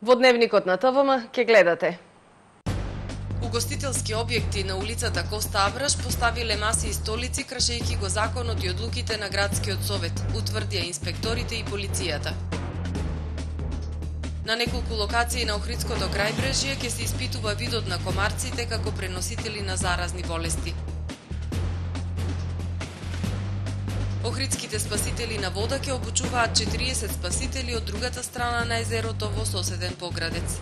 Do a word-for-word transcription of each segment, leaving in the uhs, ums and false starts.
Во дневникот на ТВМ ќе гледате. Угостителски објекти на улицата Коста Абраш поставиле маси и столици кршејќи го законот и одлуките на градскиот совет, утврдија инспекторите и полицијата. На неколку локации на Охридското крајбрежје ќе се испитува видот на комарците како преносители на заразни болести. Охридските спасители на вода ќе обучуваат четириесет спасители од другата страна на езерото во соседен поградец.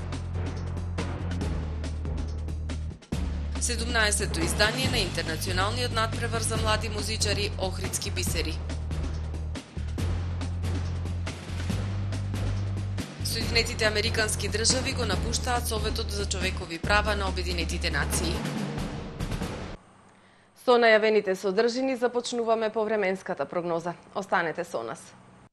седумнаесетто издание на интернационалниот надпревар за млади музичари Охридски бисери. Соединетите американски држави го напуштаат Советот за човекови права на Обединетите нации. Со најавените содржини започнуваме повременската прогноза. Останете со нас.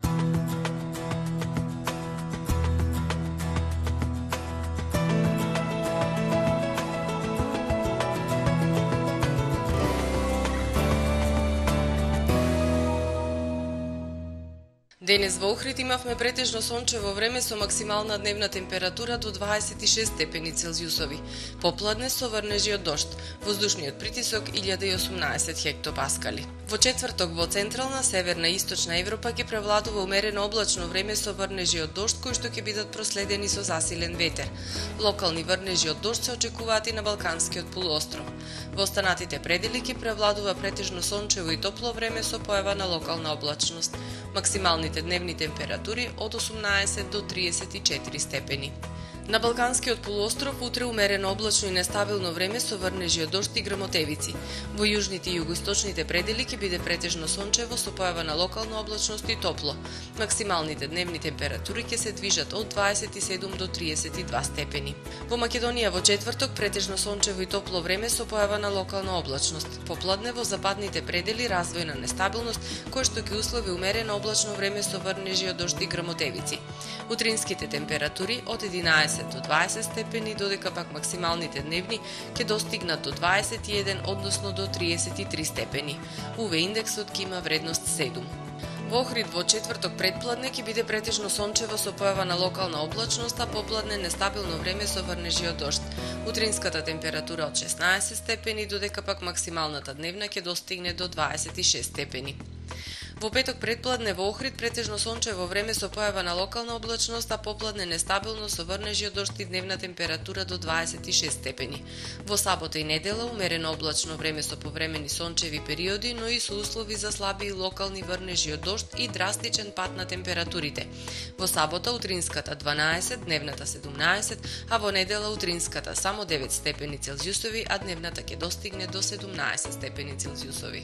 Денес во Охрид имавме претежно сончево време со максимална дневна температура до дваесет и шест степени Целзиусови. Попладне со врнежи од дожд. Воздушниот притисок илјада и осумнаесет хектопаскали. Во четврток во централна, северна и источна Европа ќе превладува умерено облачно време со врнежи од дожд кои што ќе бидат проследени со засилен ветер. Локални врнежи од дожд се очекуваат и на Балканскиот полуостров. Во останатите предели ќе превладува претежно сончево и топло време со појава на локална облачност. Максималните дневни температури од осумнаесет до триесет и четири степени. На Балканскиот полуостров утре умерено облачно и нестабилно време со врнежи од дожд и грмотевици. Во јужните и југоисточните предели ќе биде претежно сончево со појава на локална облачност и топло. Максималните дневни температури ќе се движат од дваесет и седум до триесет и два степени. Во Македонија во четврток претежно сончево и топло време со појава на локална облачност. Попладне во западните предели развојна нестабилност кој што ќе услови умерено облачно време со врнежи од дожд и грмотевици. Утринските температури од единаесет до дваесет степени, додека пак максималните дневни ќе достигнат до дваесет и еден, односно до триесет и три степени. У В индексот ќе има вредност седум. Во Охрид во четврток предпладне ќе биде претежно сончево со појава на локална облачност, а попладне нестабилно време со врнежи од дожд. Утринската температура од шеснаесет степени, додека пак максималната дневна ќе достигне до дваесет и шест степени. Во петок предпладне во Охрид претежно сончево време со појава на локална облачност, а попладне нестабилно со врнежи од дожд и дневна температура до дваесет и шест степени. Во сабота и недела умерено облачно време со повремени сончеви периоди, но и со услови за слаби и локални врнежи од дожд и драстичен пад на температурите. Во сабота утринската дванаесет, дневната седумнаесет, а во недела утринската само девет степени Целзиусови, а дневната ќе достигне до седумнаесет степени Целзиусови.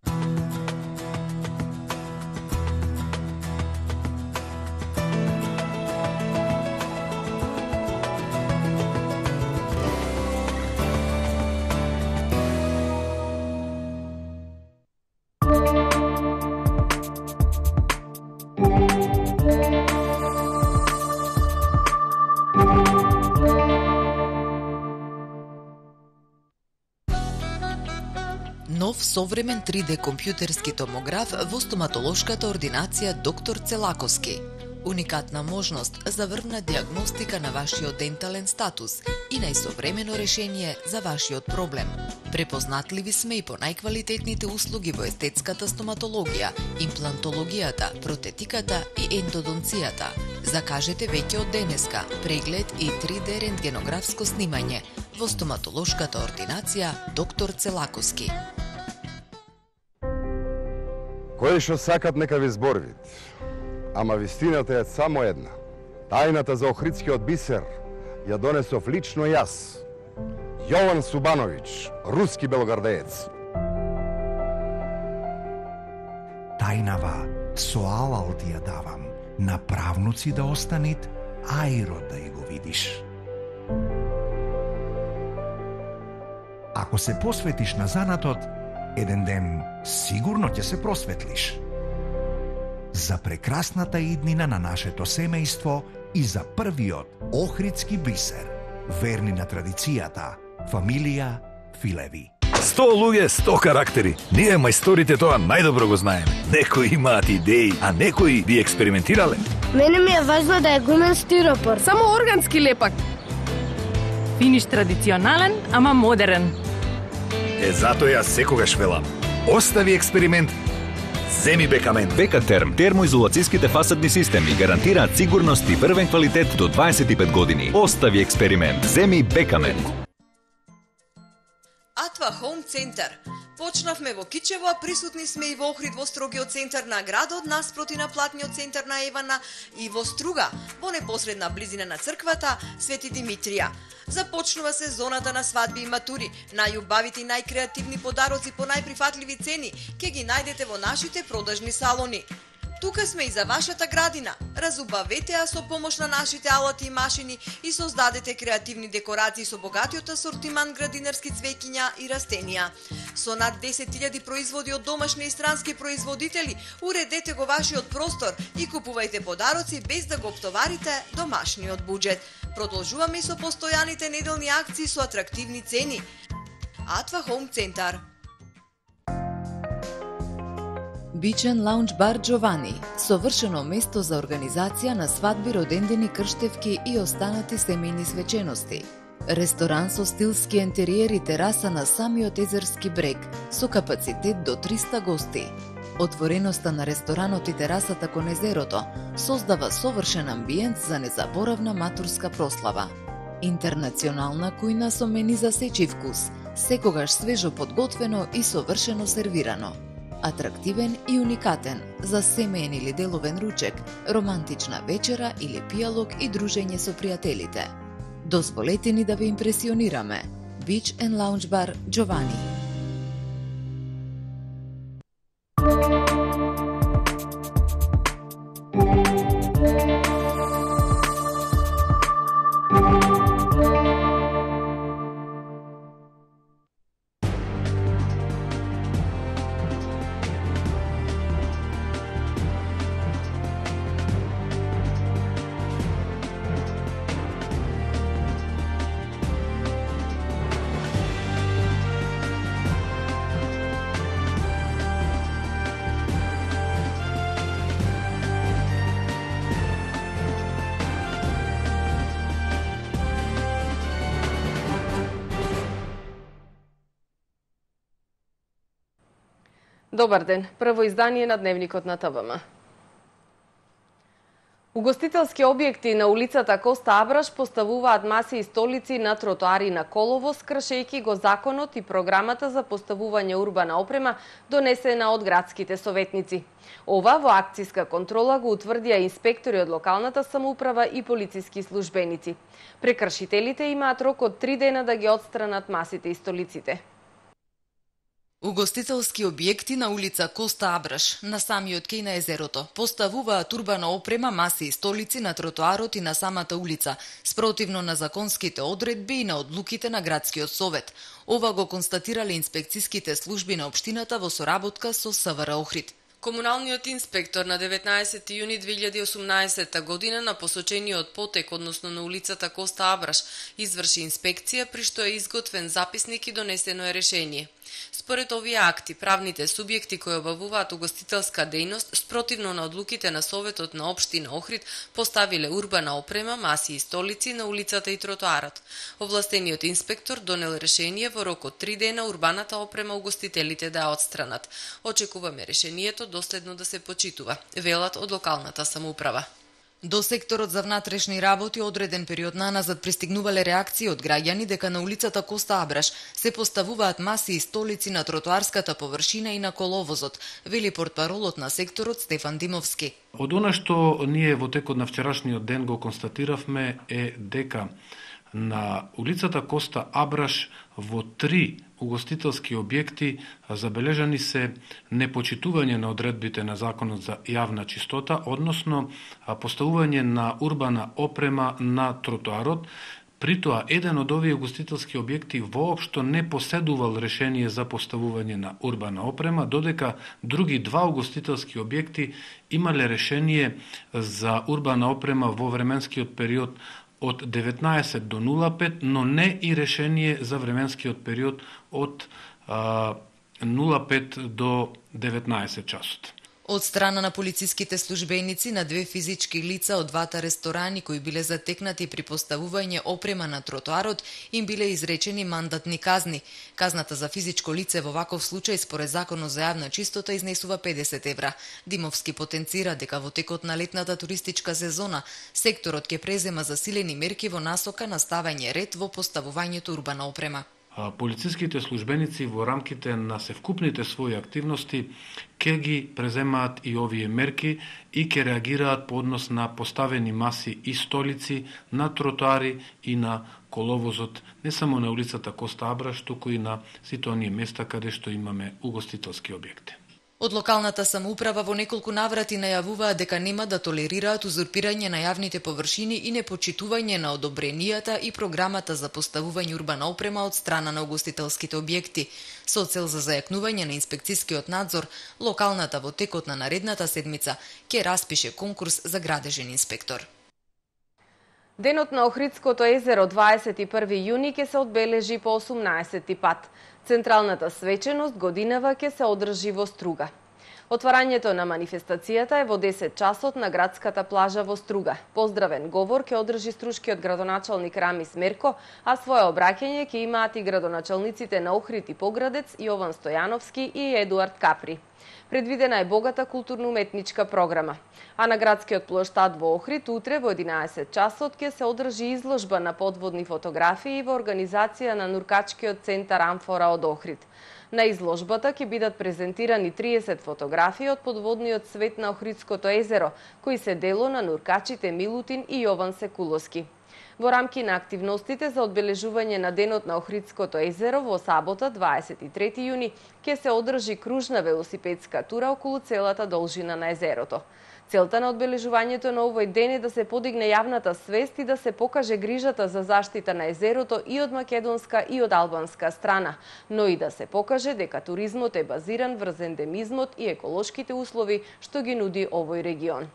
Нов современ три Д компјутерски томограф во стоматолошката ординација доктор Целаковски. Уникатна можност за врвна диагностика на вашиот дентален статус и најсовремено решение за вашиот проблем. Препознатливи сме и по најквалитетните услуги во естетската стоматологија, имплантологијата, протетиката и ендодонцијата. Закажете веќе од денеска преглед и три Д рентгенографско снимање во стоматолошката ординација доктор Целаковски. Кои што сакат нека ви зборвит, ама вистината е само една. Тајната за Охридскиот бисер ја донесов лично јас, Јован Субановиќ, руски белогардеец. Тајнава со алал ти ја давам, на правнуци да останит, ајро да ја го видиш. Ако се посветиш на занатот, еден ден сигурно ќе се просветлиш. За прекрасната иднина на нашето семејство и за првиот Охридски бисер, верни на традицијата, фамилија Филеви. Сто луѓе, сто карактери. Ние мајсторите тоа најдобро го знаеме. Некои имаат идеи, а некои би експериментирале. Мене ми е важно да е гумен стиропор. Само органски лепак. Финиш традиционален, ама модерен. Е, затоа јас секогаш велам. Остави експеримент, земи Бекамент. Бекатерм, термоизолацијските фасадни системи гарантираат сигурност и врвен квалитет до дваесет и пет години. Остави експеримент, земи Бекамент. Атва Хоум Центар. Почнавме во Кичево, а присутни сме и во Охрид во строгиот центар на градот, наспроти на платниот центар на Евана и во Струга, во непосредна близина на црквата Свети Димитрија. Започнува сезоната на свадби и матури. Најубавите и најкреативни подароци по најприфатливи цени ќе ги најдете во нашите продажни салони. Тука сме и за вашата градина. Разубавете ја со помош на нашите алати и машини и создадете креативни декорации со богатиот асортиман градинарски цвеќиња и растенија. Со над десет илјади производи од домашни и странски производители, уредете го вашиот простор и купувајте подароци без да го оптоварите домашниот буџет. Продолжуваме и со постојаните неделни акции со атрактивни цени. Атва Хоум Центар. Бичен лаунж бар Джовани, совршено место за организација на свадби, родендени, крштевки и останати семејни свечености. Ресторан со стилски ентериер и тераса на самиот езерски брег, со капацитет до триста гости. Отвореноста на ресторанот и терасата кон езерото создава совршен амбиент за незаборавна матурска прослава. Интернационална кујна со мени за сечи вкус, секогаш свежо подготвено и совршено сервирано. Атрактивен и уникатен за семеен или деловен ручек, романтична вечера или пијалок и дружење со пријателите. Дозволете ни да ве импресионираме. Beach and Lounge Bar Giovanni. Добар ден, прво издание на Дневникот на ТВМ. Угостителски објекти на улицата Коста Абраш поставуваат маси и столици на тротоари на Коловоз, кршејќи го законот и програмата за поставување урбана опрема донесена од градските советници. Ова во акцијска контрола го утврдија инспектори од локалната самоуправа и полициски службеници. Прекршителите имаат рок од три дена да ги отстранат масите и столиците. Угостителски објекти на улица Коста Абраш, на самиот кеј на езерото, поставуваат урбана опрема, маси и столици на тротоарот и на самата улица, спротивно на законските одредби и на одлуките на градскиот совет. Ова го констатирале инспекциските служби на општината во соработка со СВР Охрид. Комуналниот инспектор на деветнаесети јуни две илјади и осумнаесета година на посочениот потек, односно на улицата Коста Абраш, изврши инспекција при што е изготвен записник и донесено е решение. Според овие акти, правните субјекти кои обавуваат угостителска дејност, спротивно на одлуките на Советот на општина Охрид, поставиле урбана опрема, маси и столици на улицата и тротоарот. Овластениот инспектор донел решение во рок од три дена урбаната опрема угостителите да ја отстранат. Очекуваме решението доследно да се почитува, велат од локалната самоуправа. До секторот за внатрешни работи одреден период наназад пристигнувале реакции од граѓани дека на улицата Коста Абраш се поставуваат маси и столици на тротоарската површина и на коловозот, вели портпаролот на секторот Стефан Димовски. Од она што ние во текот на вчерашниот ден го констатиравме е дека на улицата Коста Абраш во три угостителски објекти забележани се непочитување на одредбите на Законот за јавна чистота, односно поставување на урбана опрема на тротоарот. При тоа, еден од овие угостителски објекти воопшто не поседувал решение за поставување на урбана опрема, додека други два угостителски објекти имале решение за урбана опрема во временскиот период од деветнаесет до нула пет, но не и решение за временскиот период од а, нула пет до деветнаесет часот. Од страна на полициските службеници на две физички лица од двата ресторани кои биле затекнати при поставување опрема на тротоарот им биле изречени мандатни казни. Казната за физичко лице во ваков случај според Законот за јавна чистота изнесува педесет евра. Димовски потенцира дека во текот на летната туристичка сезона секторот ќе презема засилени мерки во насока на ставање ред во поставувањето урбана опрема. Полициските службеници во рамките на севкупните своји активности ќе ги преземаат и овие мерки и ќе реагираат по однос на поставени маси и столици на тротоари и на коловозот, не само на улицата Коста Абраш, туку и на сите оние места каде што имаме угостителски објекти. Од локалната самоуправа во неколку наврати најавуваат дека нема да толерираат узурпирање на јавните површини и непочитување на одобренијата и програмата за поставување урбана опрема од страна на угостителските објекти. Со цел за зајакнување на инспекцискиот надзор, локалната во текот на наредната седмица ќе распише конкурс за градежен инспектор. Денот на Охридското езеро дваесет и први јуни ќе се одбележи по осумнаесети пат. Централната свеченост годинава ќе се одржи во Струга. Отварањето на манифестацијата е во десет часот на градската плажа во Струга. Поздравен говор ќе одржи струшкиот градоначалник Рамис Мерко, а свое обраќање ќе имаат и градоначалниците на Охрид и Поградец Јован Стојановски и Едуард Капри. Предвидена е богата културно-уметничка програма. А на градскиот плоштад во Охрид утре во единаесет часот ќе се одржи изложба на подводни фотографии во организација на Нуркачкиот центар Амфора од Охрид. На изложбата ќе бидат презентирани триесет фотографии од подводниот свет на Охридското езеро, кои се дело на нуркачите Милутин и Јован Секуловски. Во рамки на активностите за одбележување на Денот на Охридското езеро во сабота дваесет и трети јуни ќе се одржи кружна велосипедска тура околу целата должина на езерото. Целта на одбележувањето на овој ден е да се подигне јавната свест и да се покаже грижата за заштита на езерото и од македонска и од албанска страна, но и да се покаже дека туризмот е базиран врз ендемизмот и еколошките услови што ги нуди овој регион.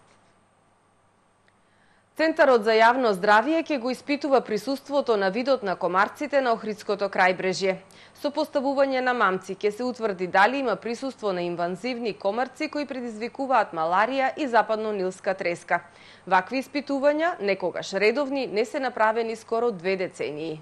Центарот за јавно здравје ќе го испитува присуството на видот на комарците на Охридското крајбрежје. Со поставување на мамци ќе се утврди дали има присуство на инвазивни комарци кои предизвикуваат маларија и западно-нилска треска. Вакви испитувања, некогаш редовни, не се направени скоро две децении.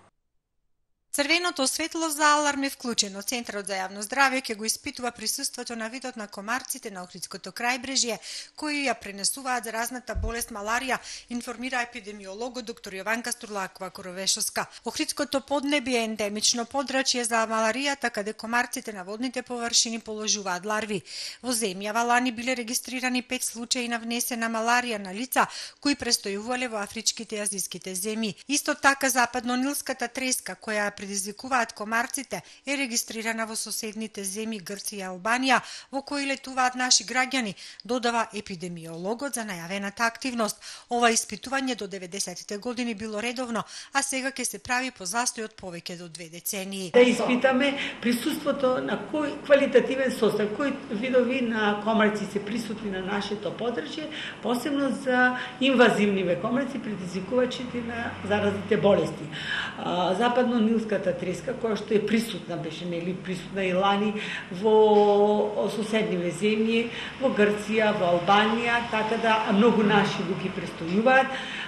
Црвеното светло за аларм е вклучено. Центарот за јавно здравје ќе го испитува присуството на видот на комарците на Охридското крајбрежје, кои ја пренесуваат заразната болест маларија, информира епидемиологот доктор Јованка Стурлакова-Коровешовска. Охридското поднебие е ендемично подрачје за маларијата, каде комарците на водните површини положуваат ларви. Во земјава лани биле регистрирани пет случаи на внесена маларија на лица кои престојувале во афричките и азиските земји. Исто така западно-нилската треска, која предизвикуваат комарците, е регистрирана во соседните земји Грција и Албанија, во кои летуваат наши граѓани, додава епидемиологот за најавената активност. Ова испитување до деветдесетите години било редовно, а сега ќе се прави по застој од повеќе до две децении. Да испитаме присуството на кој квалитативен состав, кои видови на комарци се присутни на нашето подрачје, посебно за инвазивниве комарци, предизвикувачите на заразните болести. Западно-нилската треска, која што е присутна, беше нели присутна и лани во соседниве земји, во Грција, во Албанија, така да многу наши луѓе престојуваат.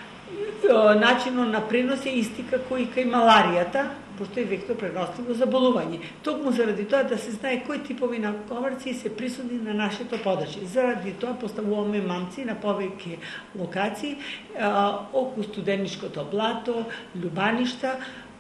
Начинот на пренос е исти како и кај маларијата, пошто е вектор преносливо заболување. Токму заради тоа да се знае кои типови на комарци се присутни на нашето подрачје. Заради тоа поставуваме мамци на повеќе локации, околу Студенишкото блато, Љубаништа,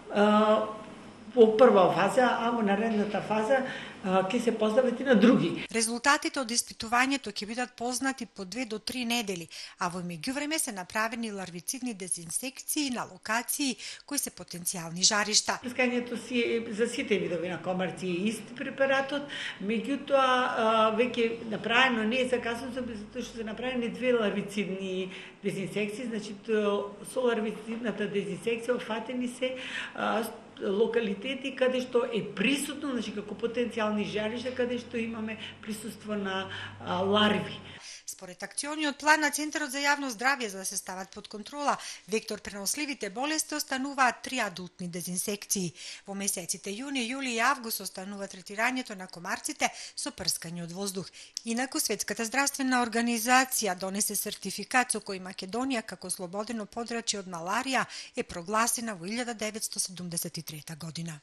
во прва фаза, а во наредната фаза ќе се постават и на други. Резултатите од испитувањето ќе бидат познати по две до три недели, а во меѓувреме се направени ларвицидни дезинсекции на локации кои се потенцијални жаришта. Прскањето си е за сите видови на комарци е ист препаратот, меѓутоа веќе направено не е заказано затоа што се направени две ларвицидни дезинсекции, значи со ларвицидната дезинсекција офатени се локалитети каде што е присутно, значи како потенцијални жаришта, каде што имаме присуство на а, ларви. Според акциониот план на Центарот за јавно здравје за да се стават под контрола вектор преносливите болести остануваат три адултни дезинсекции. Во месеците јуни, јули и август останува третирањето на комарците со прскање од воздух. Инаку Светската здравствена организација донесе сертификат со кој Македонија како слободено подрачје од маларија е прогласена во илјада деветстотини седумдесет и трета година.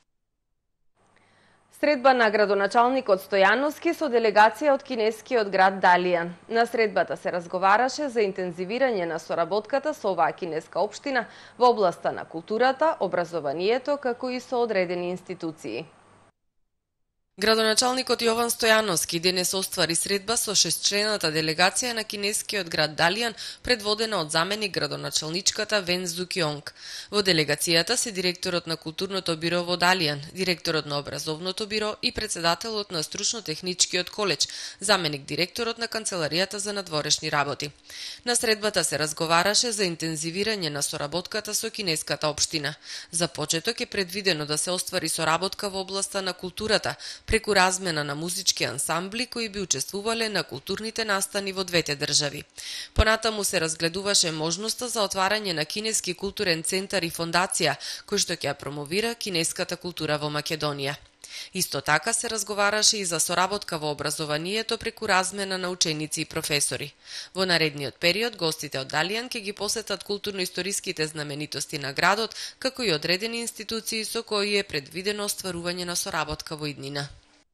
Средба на градоначалникот Стојановски со делегација од кинескиот град Далијан. На средбата се разговараше за интензивирање на соработката со оваа кинеска општина во областа на културата, образованието, како и со одредени институции. Градоначалникот Јован Стојановски денес оствари средба со шестчлената делегација на кинескиот град Далијан, предводена од заменик градоначалничката Вен Зукјонг. Во делегацијата се директорот на културното биро во Далијан, директорот на образовното биро и председателот на стручно-техничкиот колеж, заменик директорот на канцеларијата за надворешни работи. На средбата се разговараше за интензивирање на соработката со кинеската општина. За почеток е предвидено да се оствари соработка во областа на културата, преку размена на музички ансамбли кои би учествувале на културните настани во двете држави. Понатаму се разгледуваше можноста за отварање на кинески културен центар и фондација, кој што ќе ја промовира кинеската култура во Македонија. Исто така се разговараше и за соработка во образованието преку размена на ученици и професори. Во наредниот период гостите од Далијан ќе ги посетат културно-историските знаменитости на градот, како и одредени институции со кои е предвидено остварување на соработка во иднина.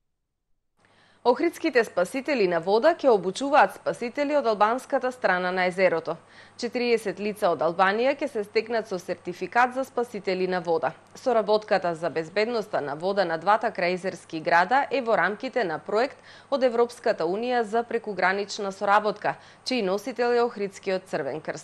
Охридските спасители на вода ќе обучуваат спасители од албанската страна на езерото. четириесет лица од Албанија ќе се стекнат со сертификат за спасители на вода. Соработката за безбедноста на вода на двата крајезерски града е во рамките на проект од Европската унија за прекугранична соработка, чиј носител е Охридскиот Црвен крст.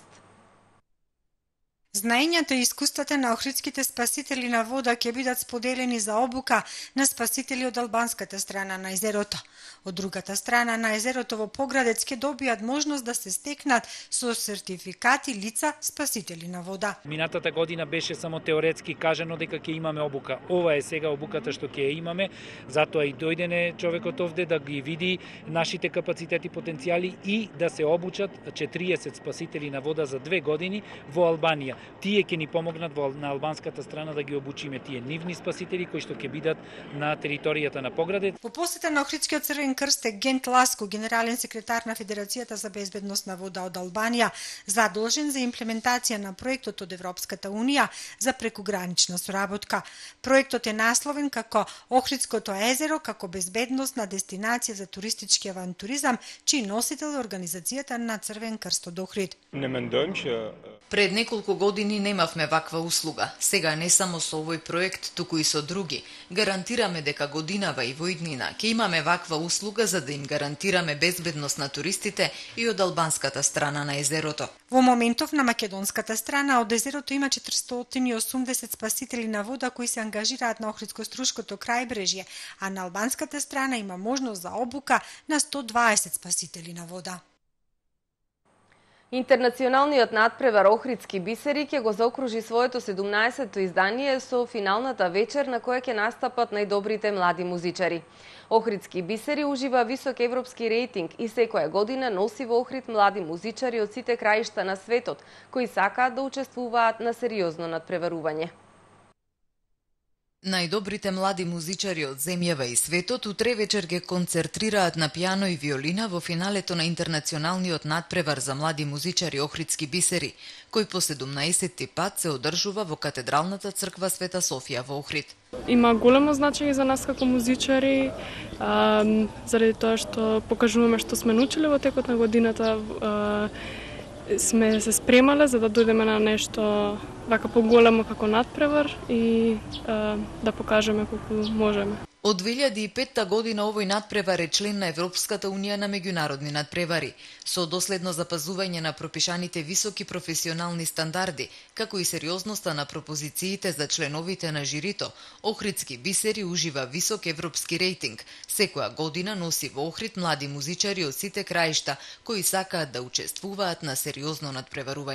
Знаењата и искуствата на охридските спасители на вода ќе бидат споделени за обука на спасители од албанската страна на езерото. Од другата страна на езерото во Поградец ќе добијат можност да се стекнат со сертификати лица спасители на вода. Минатата година беше само теоретски кажано дека ќе имаме обука. Ова е сега обуката што ќе ја имаме, затоа и дојдене човекот овде да ги види нашите капацитети, потенцијали и да се обучат четириесет спасители на вода за две години во Албанија. Тие ќе ни помогнат во на албанската страна да ги обучиме тие нивни спасители кои што ќе бидат на територијата на Поградец. Во посета на Охридскиот Црвен крст е Гент Ласко, генерален секретар на Федерацијата за безбедност на вода од Албанија, задолжен за имплементација на проектот од Европската унија за прекугранична соработка. Проектот е насловен како Охридското езеро како безбедносна дестинација за туристички авантуризам, чиј носител е организацијата на Црвен крст од Охрид. Не мендојм ќе Пред неколку години немавме ваква услуга. Сега не само со овој проект, туку и со други. Гарантираме дека годинава и во иднина ќе имаме ваква услуга за да им гарантираме безбедност на туристите и од албанската страна на езерото. Во моментов на македонската страна од езерото има четиристотини и осумдесет спасители на вода кои се ангажираат на Охридско-Струшкото крајбрежје, а на албанската страна има можност за обука на сто дваесет спасители на вода. Интернационалниот надпревар Охридски бисери ќе го заокружи своето седумнаесетто издание со финалната вечер на која ќе настапат најдобрите млади музичари. Охридски бисери ужива висок европски рейтинг и секоја година носи во Охрид млади музичари од сите краишта на светот, кои сакаат да учествуваат на сериозно надпреварување. Најдобрите млади музичари од земјава и светот утре вечер ќе концентрираат на пијано и виолина во финалето на интернационалниот надпревар за млади музичари Охридски бисери, кој по седумнаесетти пат се одржува во Катедралната црква Света Софија во Охрид. Има големо значење за нас како музичари, а, заради тоа што покажуваме што сме научиле во текот на годината, а, сме се спремале за да дојдеме на нешто вака поголемо како надпревар и а, да покажеме колку можеме. Од две илјади и петта година овој надпревар е член на Европската унија на меѓународни надпревари, со доследно запазување на пропишаните високи професионални стандарди, како и сериозноста на пропозициите за членовите на жирито. Охридски бисери ужива висок европски рейтинг. Секоја година носи во Охрид млади музичари од сите краишта, кои сакаат да учествуваат на сериозно надпреварување.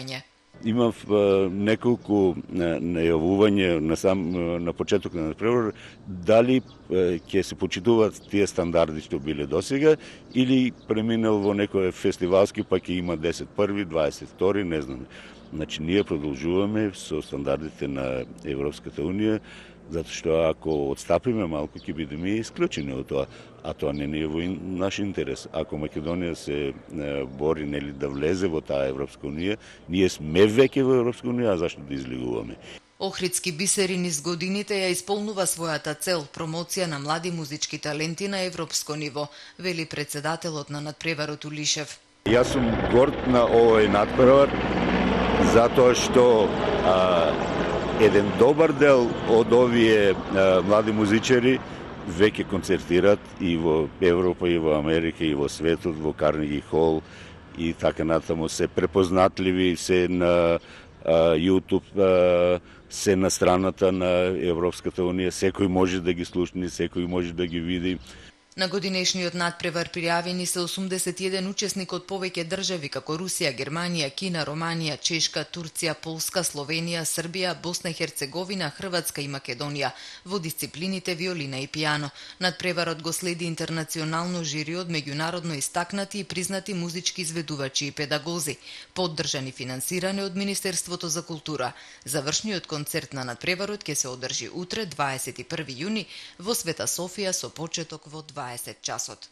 Имав неколку најавување на сам на почеток на надпревар дали ќе се почитуваат тие стандарди што биле досега или преминал во некој фестивалски па ќе има десет први, дваесет втори, не знам. Значи ние продолжуваме со стандардите на Европската унија, затоа што ако отстапиме малку ќе бидеме исклучени од тоа, а тоа не е во наш интерес. Ако Македонија се бори нели да влезе во таа Европска унија, ние сме веќе во Европска унија, а зашто да излегуваме? Охридски бисери низ годините ја исполнува својата цел промоција на млади музички таленти на европско ниво, вели председателот на надпреварот Улишев. Јас сум горд на овој надпревар затоа што а, еден добар дел од овие а, млади музичари веќе концертират и во Европа, и во Америка, и во светот, во Карнеги Хол и така натаму, се препознатливи, се на а, YouTube, а, се на страната на Европската унија, секој може да ги слушне, секој може да ги види. На годинешниот надпревар пријавени се осумдесет и еден учесник од повеќе држави како Русија, Германија, Кина, Романија, Чешка, Турција, Полска, Словенија, Србија, Босна и Херцеговина, Хрватска и Македонија во дисциплините виолина и пијано. Надпреварот го следи интернационално жири од меѓународно истакнати и признати музички изведувачи и педагози, поддржан и финансиран од Министерството за култура. Завршниот концерт на надпреварот ќе се одржи утре, дваесет и први јуни, во Света Софија со почеток во дваесет часот.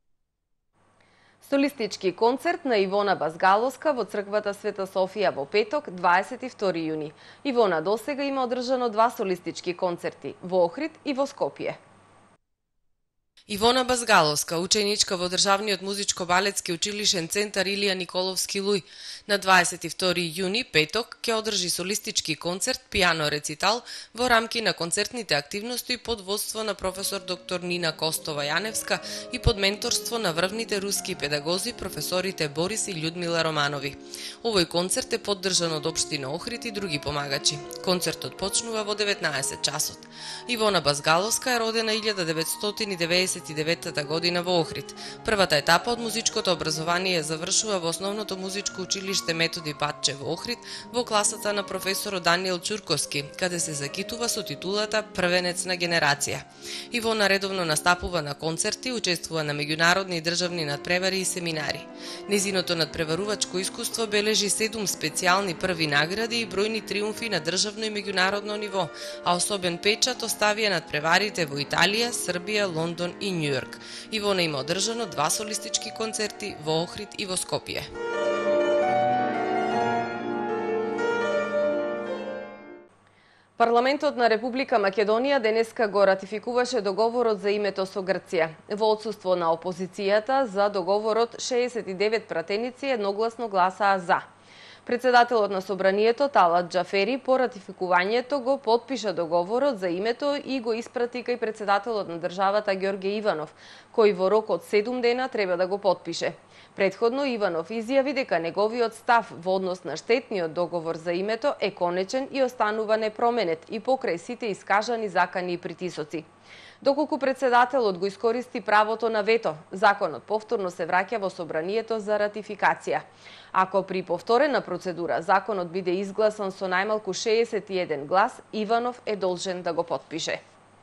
Солистички концерт на Ивона Базгаловска во црквата Света Софија во петок, дваесет и втори јуни. Ивона досега има одржано два солистички концерти во Охрид и во Скопје. Ивона Базгаловска, ученичка во Државниот музичко-балетски училишен центар Илија Николовски Луј, на дваесет и втори јуни, петок, ќе одржи солистички концерт пијано рецитал во рамки на концертните активности под водство на професор доктор Нина Костова-Јаневска и под менторство на врвните руски педагози професорите Борис и Људмила Романови. Овој концерт е поддржан од општина Охрид и други помагачи. Концертот почнува во деветнаесет часот. Ивона Базгаловска е родена илјада деветстотини деветдесет и девета година во Охрид. Првата етапа од музичкото образование завршува во основното музичко училиште Методи Батче во Охрид во класата на професорот Даниел Чурковски, каде се закитува со титулата Првенец на генерација. Ивона редовно настапува на концерти, учествува на меѓународни и државни надпревари и семинари. Незиното надпреварувачко искуство бележи седум специјални први награди и бројни триумфи на државно и меѓународно ниво, а особен печат оставија надпреварите во Италија, Србија, Лондон и Њујорк. Ивона има одржано два солистички концерти во Охрид и во Скопје. Парламентот на Република Македонија денеска го ратификуваше договорот за името со Грција. Во отсуство на опозицијата за договорот шеесет и девет пратеници едногласно гласаа за. Председателот на Собранието Талат Џафери по ратификувањето го потпиша договорот за името и го испрати кај председателот на државата Ѓорѓе Иванов, кој во рок од седум дена треба да го потпише. Предходно Иванов изјави дека неговиот став во однос на штетниот договор за името е конечен и останува непроменет и покрај сите искажани закани и притисоци. Доколку председателот го искористи правото на вето, законот повторно се враќа во Собранието за ратификација. Ако при повторена процедура законот биде изгласан со најмалку шеесет и еден глас, Иванов е должен да го потпише.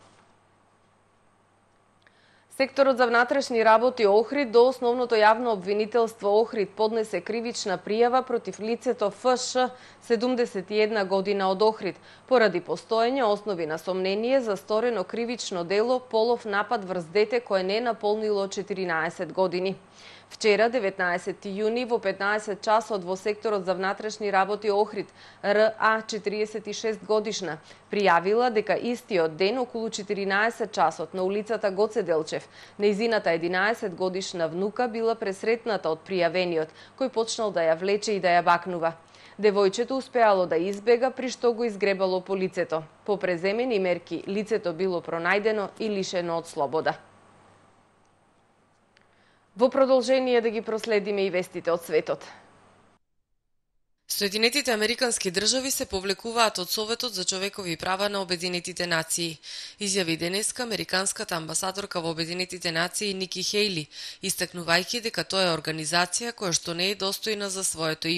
Секторот за внатрешни работи Охрид до основното јавно обвинителство Охрид поднесе кривична пријава против лицето Ф Ш, седумдесет и една година од Охрид, поради постоење основи на сомнение за сторено кривично дело полов напад врз дете кое не наполнило четиринаесет години. Вчера, деветнаесети јуни, во петнаесет часот во секторот за внатрешни работи Охрид, Р А, четириесет и шест годишна, пријавила дека истиот ден околу четиринаесет часот на улицата Гоце Делчев, нејзината единаесет годишна внука била пресретната од пријавениот, кој почнал да ја влече и да ја бакнува. Девојчето успеало да избега, при што го изгребало по лицето. По преземени мерки, лицето било пронајдено и лишено од слобода. Во продолжение да ги проследиме и вестите од светот. Соединетите Американски држави се повлекуваат од Советот за човекови права на Обединетите нации. Изјави денеска американската амбасадорка во Обединетите нации Ники Хејли, истакнувајќи дека тоа е организација која што не е достојна за своето име.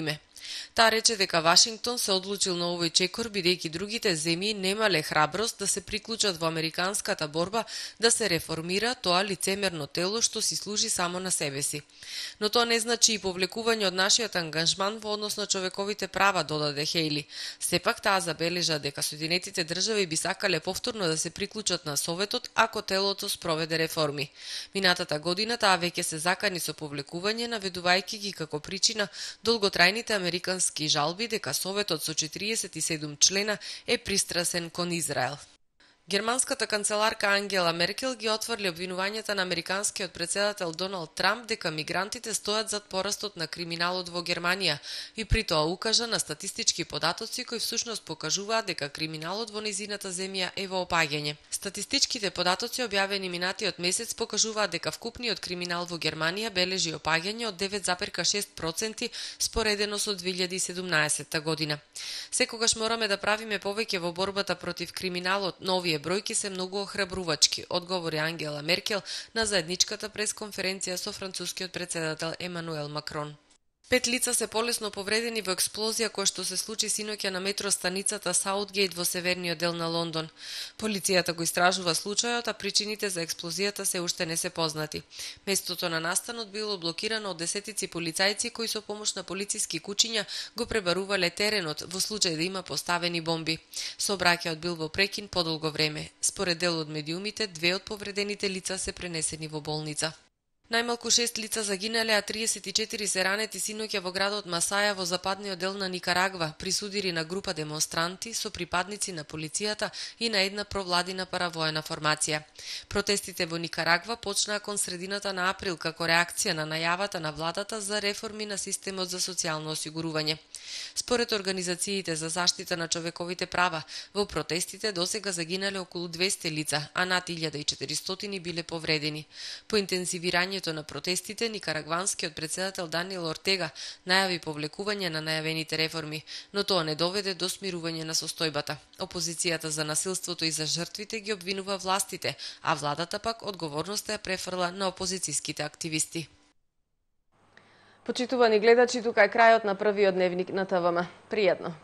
Таа рече дека Вашингтон се одлучил на овој чекор бидејќи другите земји немале храброст да се приклучат во американската борба да се реформира тоа лицемерно тело што си служи само на себе си. Но тоа не значи и повлекување од нашиот ангажман во однос на човековите права, додаде Хејли. Сепак таа забележа дека Соединетите држави би сакале повторно да се приклучат на Советот ако телото спроведе реформи. Минатата година таа веќе се закани со повлекување, наведувајќи ги како причина долготрајните американски жалби дека Советот со четириесет и седум члена е пристрасен кон Израел. Германската канцеларка Ангела Меркел ги отврли обвинувањата на американскиот претседател Доналд Трамп дека мигрантите стојат зад порастот на криминалот во Германија и при тоа укажа на статистички податоци кои всушност покажуваат дека криминалот во незината земја е во опаѓање. Статистичките податоци објавени минатиот месец покажуваат дека вкупниот криминал во Германија бележи опаѓање од девет зарез шест проценти споредено со две илјади и седумнаесетта година. Секогаш мораме да правиме повеќе во борбата против криминалот, но овие бројки се многу охрабрувачки, одговори Ангела Меркел на заедничката пресконференција со францускиот претседател Емануел Макрон. Пет лица се полесно повредени во експлозија која што се случи синоќа на метростаницата Саутгејт во северниот дел на Лондон. Полицијата го истражува случајот, а причините за експлозијата се уште не се познати. Местото на настанот било блокирано од десетици полицајци кои со помош на полициски кучиња го пребарувале теренот во случај да има поставени бомби. Сообраќајот бил во прекин подолго време. Според дел од медиумите, две од повредените лица се пренесени во болница. Најмалку шест лица загинале, а триесет и четири се ранети синоќа во градот Масаја во западниот дел на Никарагва при судири на група демонстранти со припадници на полицијата и на една провладина паравоена формација. Протестите во Никарагва почнаа кон средината на април како реакција на најавата на владата за реформи на системот за социјално осигурување. Според организациите за заштита на човековите права, во протестите досега загинале околу двесте лица, а над илјада и четиристотини биле повредени. По интензивирање на протестите, никарагванскиот претседател Даниел Ортега најави повлекување на најавените реформи, но тоа не доведе до смирување на состојбата. Опозицијата за насилството и за жртвите ги обвинува властите, а владата пак одговорноста ја префрла на опозицијските активисти. Почитувани гледачи, тука е крајот на првиот дневник на ТВМ. Пријатно!